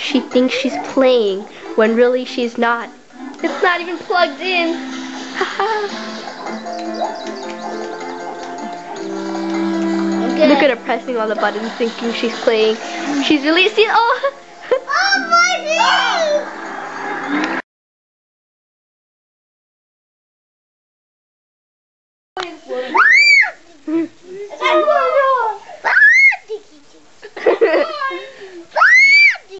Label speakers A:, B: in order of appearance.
A: She thinks she's playing when really she's not. It's not even plugged in. Look at her pressing all the buttons thinking she's playing. She's releasing. Oh!
B: Oh my God!